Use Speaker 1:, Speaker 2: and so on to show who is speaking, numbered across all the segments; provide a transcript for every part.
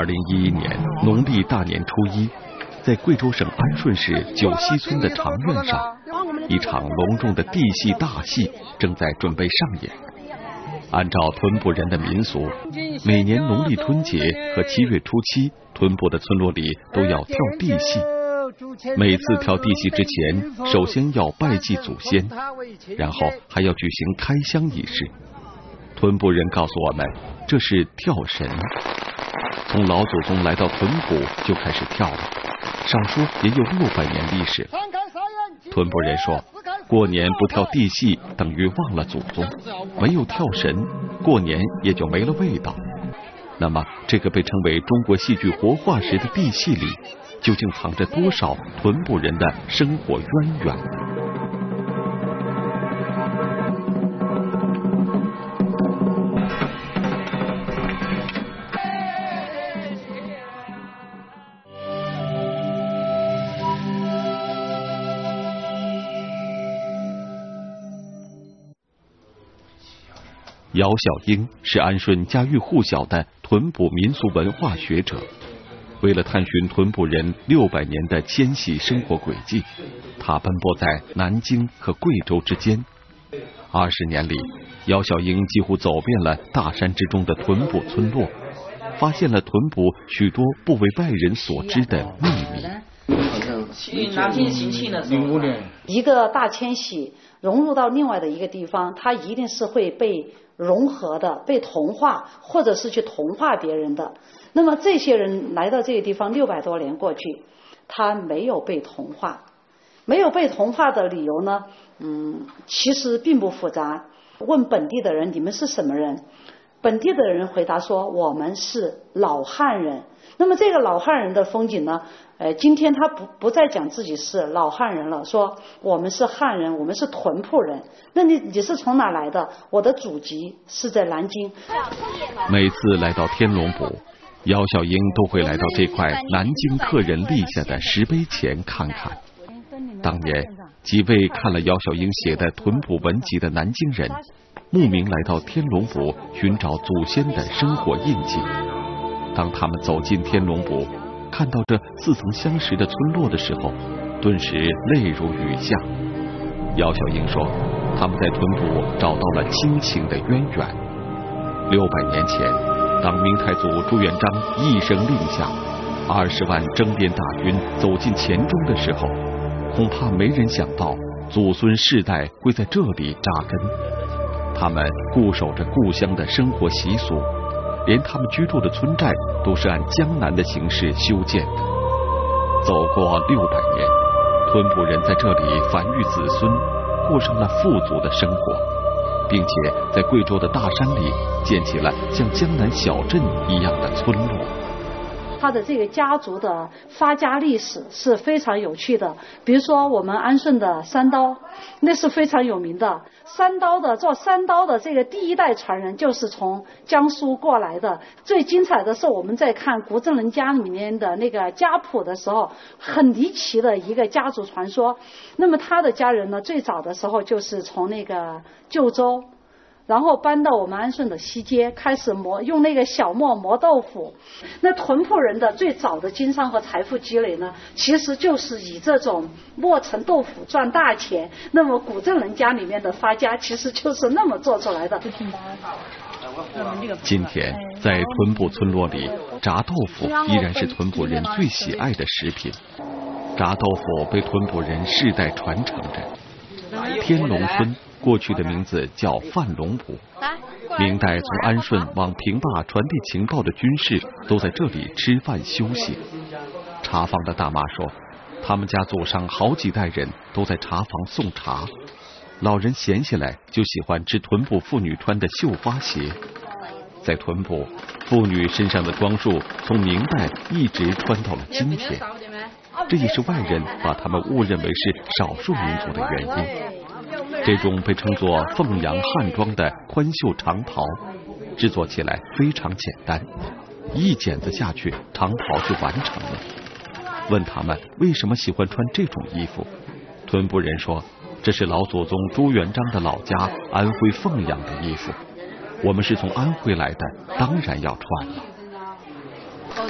Speaker 1: 2011年农历大年初一，在贵州省安顺市九溪村的长院上，一场隆重的地戏大戏正在准备上演。按照屯埔人的民俗，每年农历春节和7月初7，屯埔的村落里都要跳地戏。每次跳地戏之前，首先要拜祭祖先，然后还要举行开箱仪式。屯埔人告诉我们，这是跳神。从老祖宗来到屯埔就开始跳了，少说也有600年历史。屯埔人说，过年不跳地戏等于忘了祖宗，没有跳神，过年也就没了味道。那么这个被称为中国戏剧活化石的地戏里，究竟藏着多少屯埔人的生活渊源？姚小英是安顺家喻户晓的屯埔民俗文化学者。为了探寻屯埔人600年的迁徙生活轨迹，他奔波在南京和贵州之间。20年里，姚小英几乎走遍了大山之中的屯埔村落，发现了屯埔许多不为外人所知的秘密。
Speaker 2: 南京行庆的时候，
Speaker 3: 一个大迁徙融入到另外的一个地方，它一定是会被融合的，被同化，或者是去同化别人的。那么这些人来到这个地方600多年过去，他没有被同化。没有被同化的理由呢，其实并不复杂。问本地的人，你们是什么人？本地的人回答说，我们是老汉人。那么这个老汉人的风景呢，今天他不再讲自己是老汉人了，说我们是汉人，我们是屯埔人。那你是从哪来的？我的祖籍是在南京。
Speaker 1: 每次来到天龙埔，姚小英都会来到这块南京客人立下的石碑前看看。当年几位看了姚小英写的屯埔文集的南京人，慕名来到天龙埔寻找祖先的生活印记。当他们走进天龙埔，看到这似曾相识的村落的时候，顿时泪如雨下。姚小英说，他们在屯埔找到了亲情的渊源。600年前，当明太祖朱元璋一声令下，20万征边大军走进黔中的时候，恐怕没人想到祖孙世代会在这里扎根。他们固守着故乡的生活习俗，连他们居住的村寨都是按江南的形式修建的。走过600年，屯埔人在这里繁育子孙，过上了富足的生活，并且在贵州的大山里建起了像江南小镇一样的村落。
Speaker 3: 他的这个家族的发家历史是非常有趣的。比如说我们安顺的三刀，那是非常有名的。做三刀的这个第1代传人就是从江苏过来的。最精彩的是我们在看古镇人家里面的那个家谱的时候，很离奇的一个家族传说。那么他的家人呢，最早的时候就是从那个旧州，然后搬到我们安顺的西街，开始用那个小磨磨豆腐。那屯埔人的最早的经商和财富积累呢，其实就是以这种磨成豆腐赚大钱。那么古镇人家里面的发家，其实就是那么做出来的。
Speaker 1: 今天在屯埔村落里，炸豆腐依然是屯埔人最喜爱的食品。炸豆腐被屯埔人世代传承着。天龙村过去的名字叫范龙埔，明代从安顺往平坝传递情报的军士都在这里吃饭休息。茶坊的大妈说，他们家祖上好几代人都在茶坊送茶，老人闲下来就喜欢吃屯埔妇女穿的绣花鞋。在屯埔，妇女身上的装束从明代一直穿到了今天，这也是外人把他们误认为是少数民族的原因。这种被称作凤阳汉装的宽袖长袍，制作起来非常简单，一剪子下去，长袍就完成了。问他们为什么喜欢穿这种衣服，屯埔人说，这是老祖宗朱元璋的老家安徽凤阳的衣服，我们是从安徽来的，当然要穿了。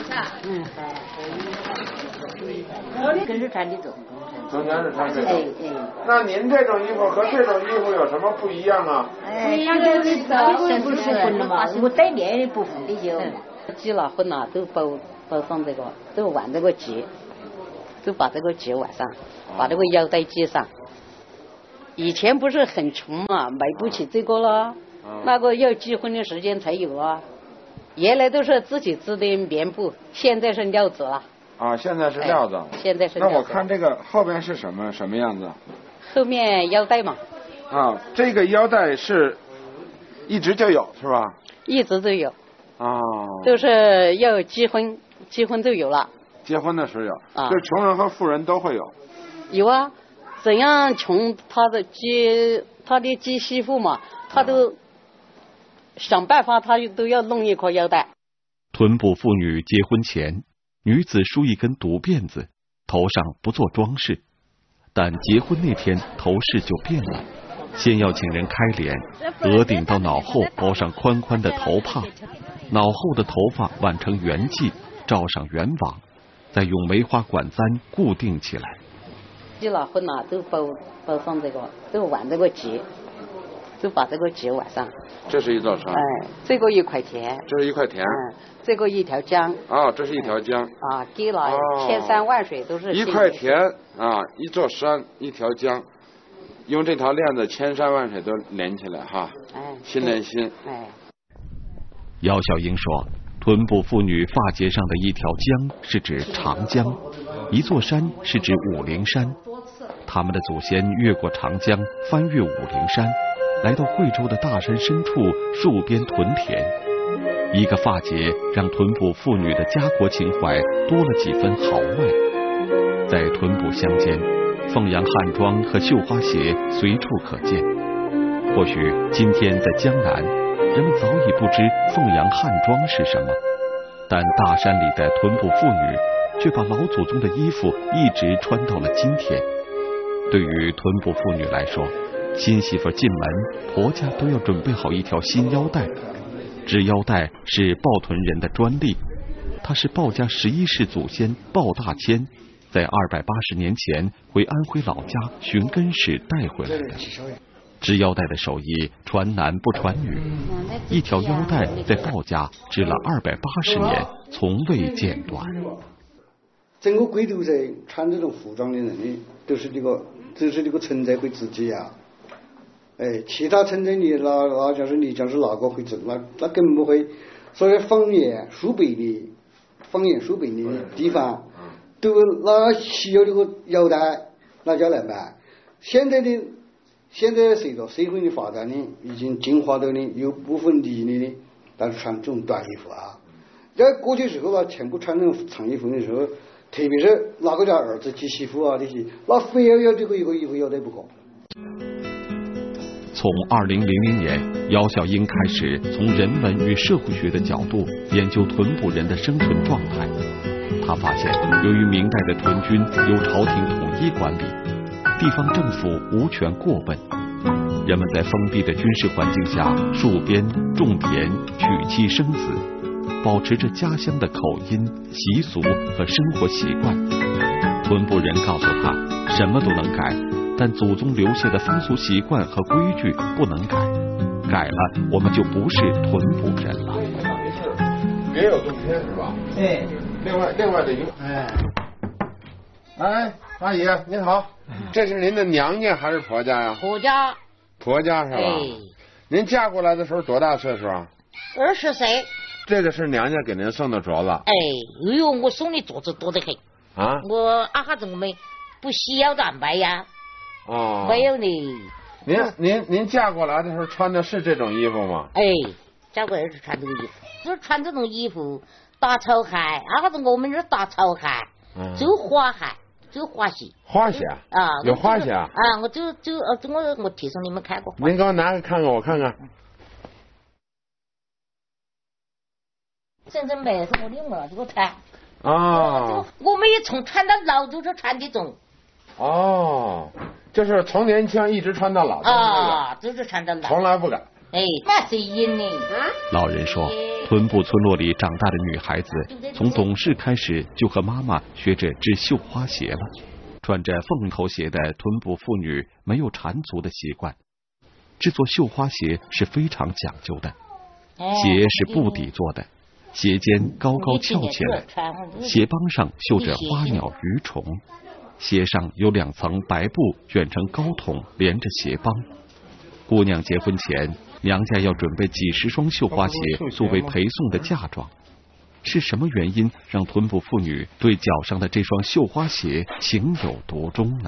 Speaker 4: 跟着穿的中
Speaker 5: 间是穿这种。那您这种衣服和这种衣服有什么不一样啊？
Speaker 4: 不一样的是不是混了嘛？我带面的部分的就
Speaker 6: 结了婚了都包上这个，都挽这个结，都把这个结挽上，把这个腰带系上。以前不是很穷嘛，买不起这个了，那个要结婚的时间才有了。原来都是自己织的棉布，现在是料子了。
Speaker 5: 啊，现在是料子。
Speaker 6: 现在是料子。
Speaker 5: 那我看这个后边是什么样子？
Speaker 6: 后面腰带嘛。
Speaker 5: 啊，这个腰带是一直就有是吧？
Speaker 6: 一直都有。
Speaker 5: 哦。
Speaker 6: 都是要结婚就有了。
Speaker 5: 结婚的时候有，就是穷人和富人都会有。
Speaker 6: 有啊，怎样穷他的接媳妇嘛，他都想办法，他都要弄一块腰带。
Speaker 1: 臀部妇女结婚前，女子梳一根独辫子，头上不做装饰，但结婚那天头饰就变了，先要请人开脸，额顶到脑后包上宽宽的头帕，脑后的头发挽成圆髻，罩上圆网，再用梅花管簪固定起来。
Speaker 6: 结了婚了都包上这个，都挽这个结，都把这个结挽上。
Speaker 5: 这是一座山。
Speaker 6: 这个1块钱。
Speaker 5: 这是1块田。
Speaker 6: 这个一条江。
Speaker 5: 这是一条江。
Speaker 6: 给了千山万水都是。
Speaker 5: 1块田一座山，一条江，用这条链子千山万水都连起来哈。心连心。
Speaker 1: 姚小英说，臀部妇女发结上的一条江是指长江，一座山是指武陵山。他们的祖先越过长江，翻越武陵山，来到贵州的大山深处戍边屯田。一个发结让臀部妇女的家国情怀多了几分豪迈。在臀部乡间，凤阳汉装和绣花鞋随处可见。或许今天在江南，人们早已不知凤阳汉装是什么，但大山里的臀部妇女却把老祖宗的衣服一直穿到了今天。对于臀部妇女来说，新媳妇进门，婆家都要准备好一条新腰带。织腰带是抱臀人的专利，它是鲍家11世祖先鲍大千在280年前回安徽老家寻根时带回来的。织腰带的手艺传男不传女，一条腰带在鲍家织了280年，从未间断。
Speaker 7: 整个贵州人穿这种服装的人呢，都是这个存在会自己呀。其他城镇里那假是哪个会做，那根本不会。所以方言苏北的地方，都那需要这个腰带，那叫来买。现在随着社会的发展呢，已经进化到呢有部分地呢，但是穿这种短衣服啊。在过去时候全部穿那种长衣服的时候，特别是哪个家儿子接媳妇这些，那非要这个一个衣服腰带不可。
Speaker 1: 从2000年，姚小英开始从人文与社会学的角度研究臀部人的生存状态。她发现，由于明代的屯军由朝廷统一管理，地方政府无权过问，人们在封闭的军事环境下戍边、种田、娶妻生子，保持着家乡的口音、习俗和生活习惯。臀部人告诉他，什么都能改，但祖宗留下的风俗习惯和规矩不能改，改了我们就不是臀部人了。
Speaker 5: 别有洞天是吧？另外的一个。阿姨您好，这是您的娘家还是婆家呀？
Speaker 4: 婆家。
Speaker 5: 婆家是吧？您嫁过来的时候多大岁数啊
Speaker 4: ？20岁。
Speaker 5: 这个是娘家给您送的镯子。
Speaker 4: 哎呦，我送的镯子多得很啊！我哈子我们不需要的买呀。没有呢。
Speaker 5: 您嫁过来的时候穿的是这种衣服吗？
Speaker 4: 嫁过来是穿这个衣服，就是穿这种衣服，打草鞋，哈子我们这打草鞋，走花鞋，走花鞋。
Speaker 5: 花鞋啊？有花鞋啊？
Speaker 4: 我提醒你们看过。
Speaker 5: 您给我拿个看看，我看看。
Speaker 4: 真正买是我另外这个穿。我们也从穿到老就是穿这种。
Speaker 5: 就是从年轻一直穿到老。
Speaker 4: 就是穿到老。
Speaker 5: 从来不改。
Speaker 4: 哎，那谁赢呢？
Speaker 1: 老人说，屯部村落里长大的女孩子，从懂事开始就和妈妈学着织绣花鞋了。穿着凤头鞋的屯部妇女没有缠足的习惯，制作绣花鞋是非常讲究的。鞋是布底做的，鞋尖高高翘起来，鞋帮上绣着花鸟鱼虫，鞋上有2层白布卷成高筒连着鞋帮。姑娘结婚前，娘家要准备几10双绣花鞋作为陪送的嫁妆。是什么原因让屯部妇女对脚上的这双绣花鞋情有独钟呢？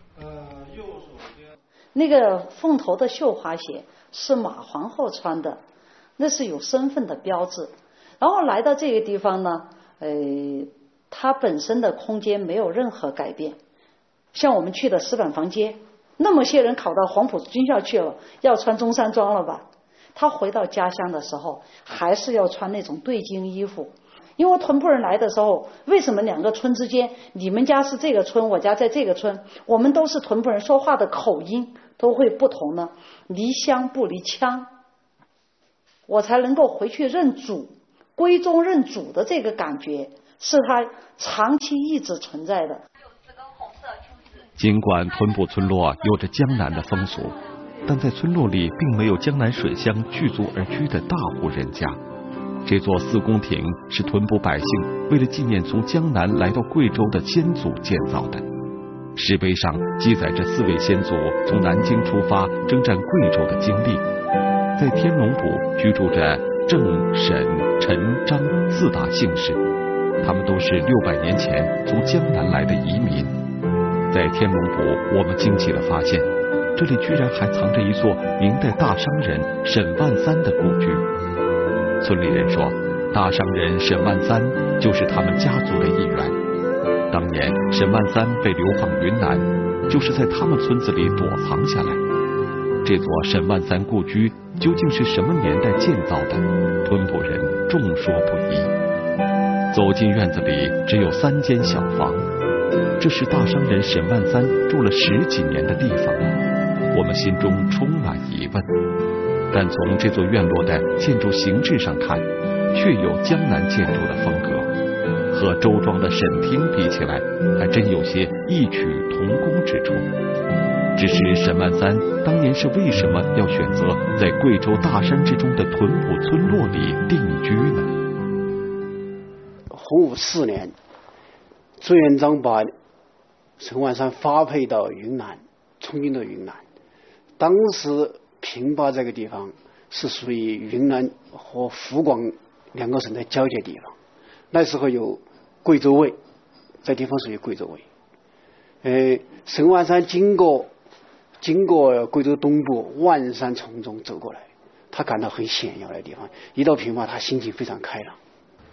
Speaker 3: 那个凤头的绣花鞋是马皇后穿的，那是有身份的标志。然后来到这个地方呢，它本身的空间没有任何改变。像我们去的石板房街，那么些人考到黄埔军校去了，要穿中山装了吧？他回到家乡的时候，还是要穿那种对襟衣服。因为屯部人来的时候，为什么2个村之间，你们家是这个村，我家在这个村，我们都是屯部人，说话的口音都会不同呢？离乡不离腔，我才能够回去认祖，归宗认祖的这个感觉，是他长期一直存在的。
Speaker 1: 尽管屯部村落有着江南的风俗，但在村落里并没有江南水乡聚族而居的大户人家。这座4宫亭是屯部百姓为了纪念从江南来到贵州的先祖建造的。石碑上记载着4位先祖从南京出发征战贵州的经历。在天龙堡居住着郑、沈、陈、张4大姓氏，他们都是600年前从江南来的移民。在天龙堡，我们惊奇地发现，这里居然还藏着一座明代大商人沈万三的故居。村里人说，大商人沈万三就是他们家族的一员。当年沈万三被流放云南，就是在他们村子里躲藏下来。这座沈万三故居究竟是什么年代建造的？屯部人众说不一。走进院子里，只有3间小房，这是大商人沈万三住了10几年的地方了。我们心中充满疑问。但从这座院落的建筑形制上看，确有江南建筑的风格，和周庄的沈厅比起来，还真有些异曲同工之处。只是沈万三当年是为什么要选择在贵州大山之中的屯部村落里定居呢？
Speaker 8: 洪武4年，朱元璋把沈万三发配到云南，充军到云南。当时平坝这个地方是属于云南和湖广2个省的交界地方，那时候有贵州卫，这地方属于贵州卫。沈万三经过贵州东部万山丛中走过来，他感到很险要的地方，一到平坝他心情非常开朗。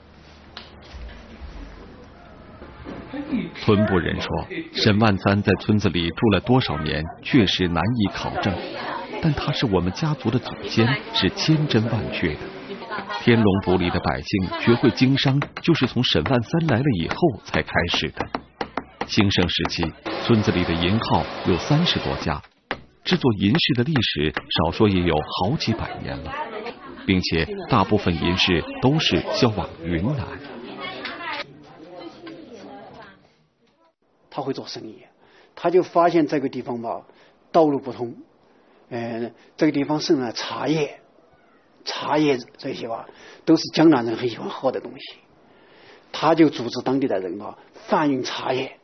Speaker 1: 屯部人说，沈万三在村子里住了多少年，确实难以考证。但他是我们家族的祖先，是千真万确的。天龙堡里的百姓学会经商，就是从沈万三来了以后才开始的。兴盛时期，村子里的银号有30多家，制作银饰的历史少说也有好几百年了，并且大部分银饰都是销往云南。
Speaker 8: 他会做生意，他就发现这个地方吧，道路不通。这个地方盛产茶叶这些吧，都是江南人很喜欢喝的东西。他就组织当地的人吧，贩运茶叶。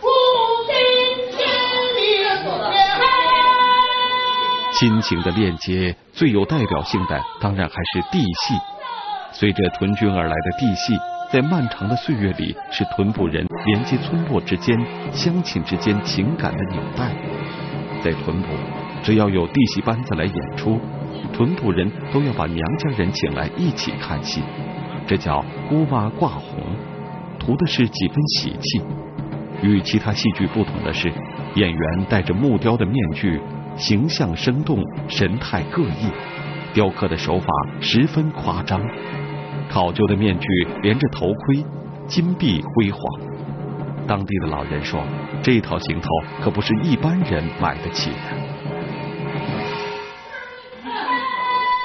Speaker 1: 亲情的链接最有代表性的，当然还是地系。随着屯军而来的地系，在漫长的岁月里，是屯部人连接村落之间、乡亲之间情感的纽带。在屯部，只要有地戏班子来演出，屯部人都要把娘家人请来一起看戏，这叫孤娃挂红，图的是几分喜气。与其他戏剧不同的是，演员戴着木雕的面具，形象生动，神态各异，雕刻的手法十分夸张。考究的面具连着头盔，金碧辉煌。当地的老人说，这套行头可不是一般人买得起的。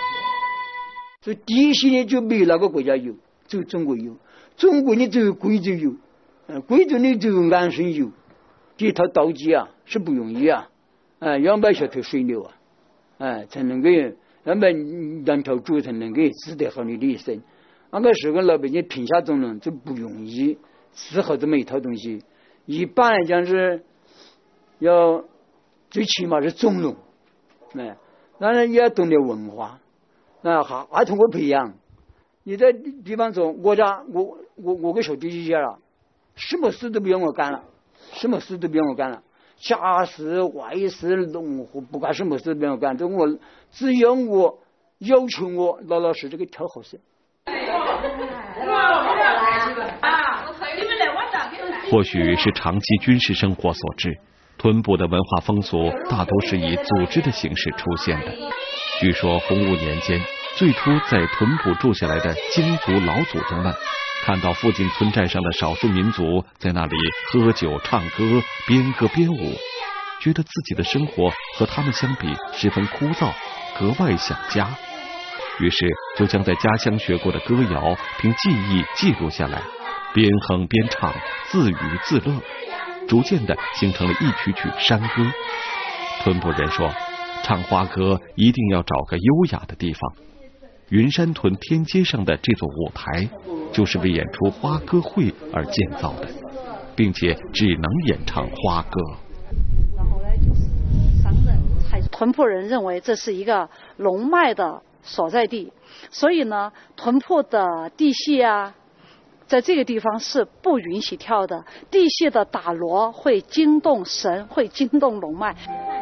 Speaker 9: 所以底细呢就没有哪个国家有，只有中国有。中国呢只有贵州有，贵州呢只有安顺有。这套道具啊是不容易啊，要买小头水牛啊，才能够要买两头猪才能够值得好你的一生。那个时候老百姓贫下中农就不容易伺候这么一套东西。一般来讲是要最起码是中农，当然也要懂点文化，还通过培养。你在比方说我给小弟弟家了，什么事都不用我干了，家事外事农活不管什么事都不用干，只要我要求我老老实实给挑好事。
Speaker 1: 或许是长期军事生活所致，屯埔的文化风俗大多是以组织的形式出现的。据说洪武年间，最初在屯埔住下来的京族老祖宗们，看到附近村寨上的少数民族在那里喝酒唱歌边歌边舞，觉得自己的生活和他们相比十分枯燥，格外想家，于是就将在家乡学过的歌谣凭记忆记录下来，边哼边唱，自娱自乐，逐渐的形成了一曲曲山歌。屯埔人说，唱花歌一定要找个优雅的地方，云山屯天街上的这座舞台就是为演出花歌会而建造的，并且只能演唱花歌。
Speaker 3: 然后呢，就是商人还屯埔人认为这是一个龙脉的所在地，所以呢，屯埔的地戏啊，在这个地方是不允许跳的。地戏的打锣会惊动神，会惊动龙脉。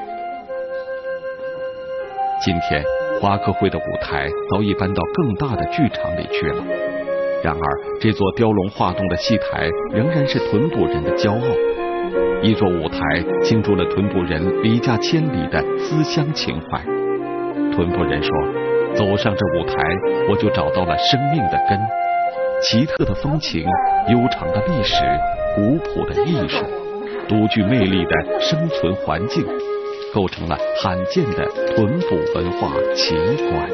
Speaker 1: 今天花歌会的舞台早已搬到更大的剧场里去了，然而这座雕龙画栋的戏台仍然是屯埔人的骄傲，一座舞台倾注了屯埔人离家千里的思乡情怀。屯埔人说，走上这舞台，我就找到了生命的根，奇特的风情，悠长的历史，古朴的艺术，独具魅力的生存环境，构成了罕见的屯埔文化奇观。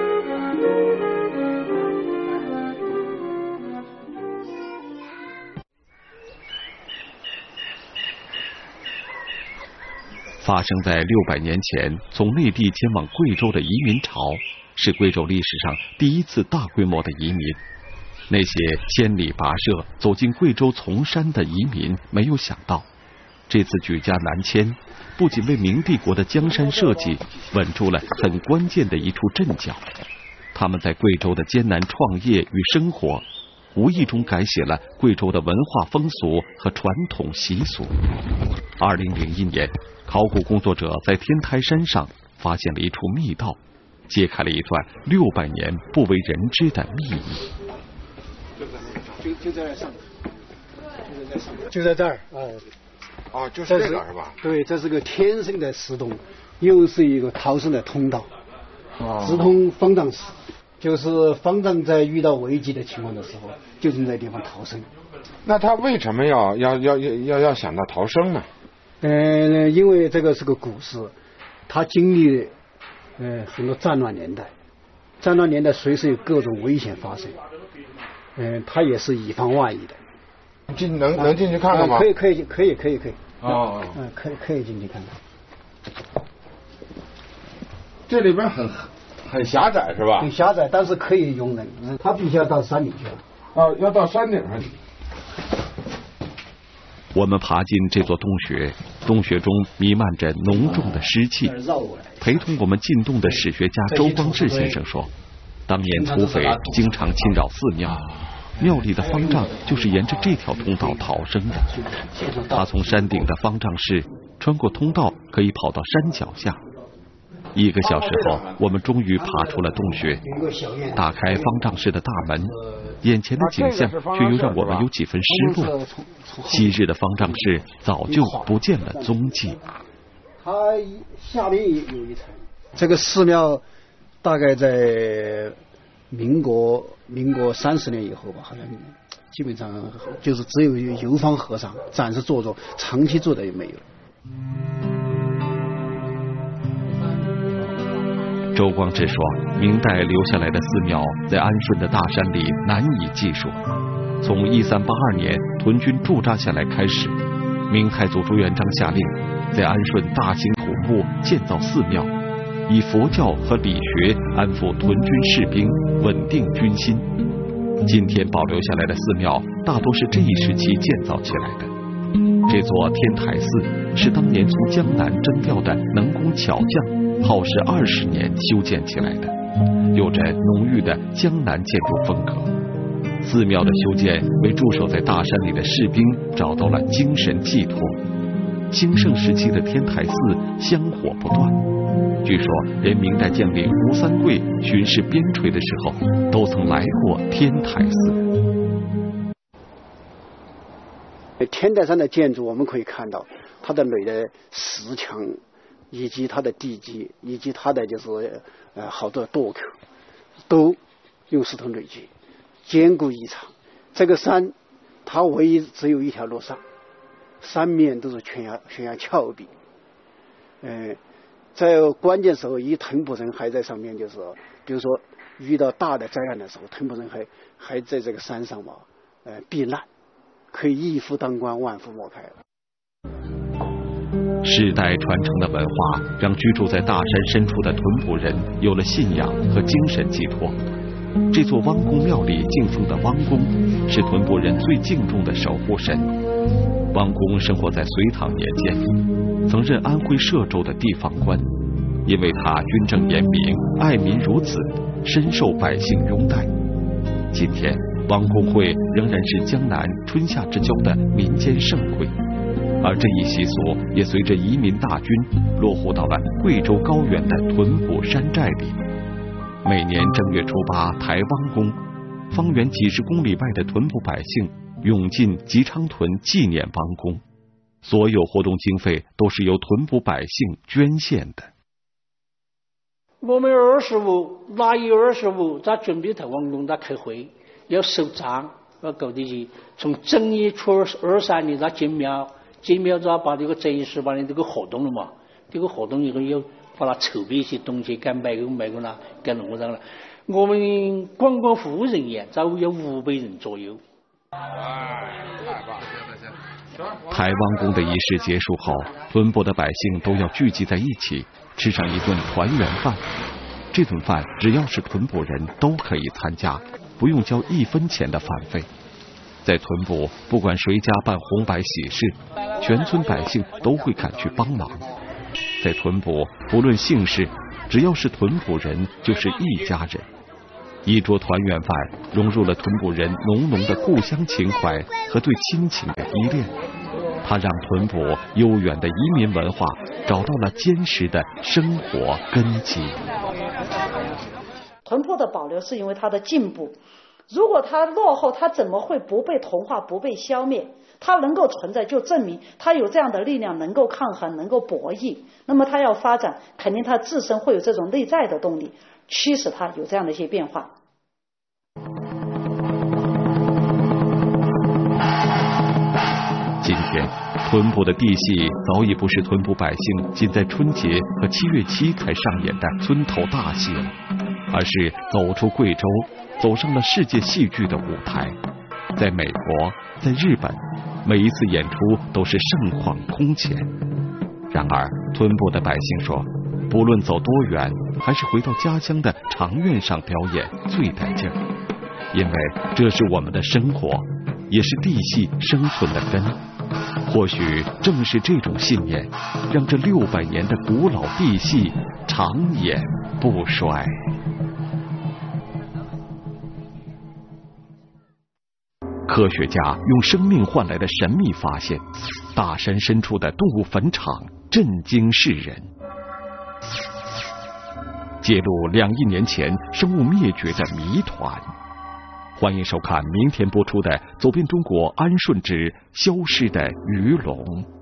Speaker 1: 发生在600年前从内地迁往贵州的移民潮，是贵州历史上第一次大规模的移民。那些千里跋涉走进贵州从山的移民没有想到，这次举家南迁不仅为明帝国的江山社稷稳住了很关键的一处阵脚，他们在贵州的艰难创业与生活，无意中改写了贵州的文化风俗和传统习俗。2001年，考古工作者在天台山上发现了一处密道，揭开了一段600年不为人知的秘密。
Speaker 8: 就在上面，就在这儿，
Speaker 5: 就是这个是吧？
Speaker 8: 对，这是个天生的石洞，又是一个逃生的通道，直通方丈室。就是方丈在遇到危机的情况的时候，就从这地方逃生。
Speaker 5: 那他为什么要想到逃生呢？
Speaker 8: 因为这个是个古事，他经历很多战乱年代，战乱年代随时有各种危险发生。他也是以防万一的。
Speaker 5: 能进去看看吗？
Speaker 8: 可以。可以进去看看。
Speaker 5: 这里边很狭窄是吧？
Speaker 8: 很狭窄，但是可以容人。他必须要到山顶去了。
Speaker 5: 要到山顶上去。
Speaker 1: 我们爬进这座洞穴，洞穴中弥漫着浓重的湿气。陪同我们进洞的史学家周光志先生说，当年土匪经常侵扰寺庙，庙里的方丈就是沿着这条通道逃生的。他从山顶的方丈室穿过通道，可以跑到山脚下。1个小时后，我们终于爬出了洞穴，打开方丈室的大门，眼前的景象却又让我们有几分失落。昔日的方丈室早就不见了踪迹。
Speaker 8: 它下面有一层。这个寺庙大概在民国30年以后吧，好像基本上就是只有游方和尚暂时坐着，长期坐的也没有。
Speaker 1: 周光志说，明代留下来的寺庙在安顺的大山里难以计数。从1382年屯军驻扎下来开始，明太祖朱元璋下令在安顺大兴土木建造寺庙，以佛教和理学安抚屯军士兵，稳定军心。今天保留下来的寺庙大多是这一时期建造起来的。这座天台寺是当年从江南征调的能工巧匠耗时20年修建起来的，有着浓郁的江南建筑风格。寺庙的修建为驻守在大山里的士兵找到了精神寄托。兴盛时期的天台寺香火不断，据说连明代将领吴三桂巡视边陲的时候，都曾来过天台寺。
Speaker 8: 天台山的建筑，我们可以看到它的垒的石墙，以及它的地基，以及它的好多垛口，都用石头垒基，坚固异常。这个山，它唯一只有一条路上，三面都是悬崖峭壁。在关键时候，屯埔人还在上面，比如说遇到大的灾难的时候，屯埔人还在这个山上避难。可以一夫当关，万夫莫开。
Speaker 1: 世代传承的文化让居住在大山深处的屯埔人有了信仰和精神寄托。这座汪公庙里敬奉的汪公是屯埔人最敬重的守护神。汪公生活在隋唐年间，曾任安徽歙州的地方官，因为他军政严明，爱民如子，深受百姓拥戴。今天汪公会仍然是江南春夏之交的民间盛会，而这一习俗也随着移民大军落户到了贵州高原的屯埔山寨里。每年正月初8抬汪公，方圆几10公里外的屯埔百姓涌进吉昌屯纪念汪公，所有活动经费都是由屯埔百姓捐献的。
Speaker 10: 我们25哪有25，咱准备抬汪公，咱开会。要收账，要搞的是从正月初23日咱建庙咱把这个正式把这个活动了嘛，这个活动以后要把它筹备一些东西，该买个啦，该弄个了。我们观光服务人员咱有500人左右。
Speaker 1: 抬汪公的仪式结束后，屯埔的百姓都要聚集在一起，吃上一顿团圆饭。这顿饭只要是屯埔人都可以参加，不用交1分钱的饭费。在屯埔，不管谁家办红白喜事，全村百姓都会赶去帮忙。在屯埔，不论姓氏，只要是屯埔人，就是一家人。一桌团圆饭融入了屯埔人浓浓的故乡情怀和对亲情的依恋，它让屯埔悠远的移民文化找到了坚实的生活根基。
Speaker 3: 屯埔的保留是因为它的进步，如果它落后，它怎么会不被同化、不被消灭？它能够存在，就证明它有这样的力量，能够抗衡，能够博弈。那么它要发展，肯定它自身会有这种内在的动力，驱使它有这样的一些变化。
Speaker 1: 今天，屯埔的地戏早已不是屯埔百姓仅在春节和7月7才上演的村头大戏了，而是走出贵州，走上了世界戏剧的舞台。在美国，在日本，每一次演出都是盛况空前。然而，屯埔的百姓说，不论走多远，还是回到家乡的长院上表演最带劲儿，因为这是我们的生活，也是地戏生存的根。或许正是这种信念，让这600年的古老地戏长演不衰。科学家用生命换来的神秘发现，大山深处的动物坟场震惊世人，揭露2亿年前生物灭绝的谜团。欢迎收看明天播出的《走遍中国安顺之消失的鱼龙》。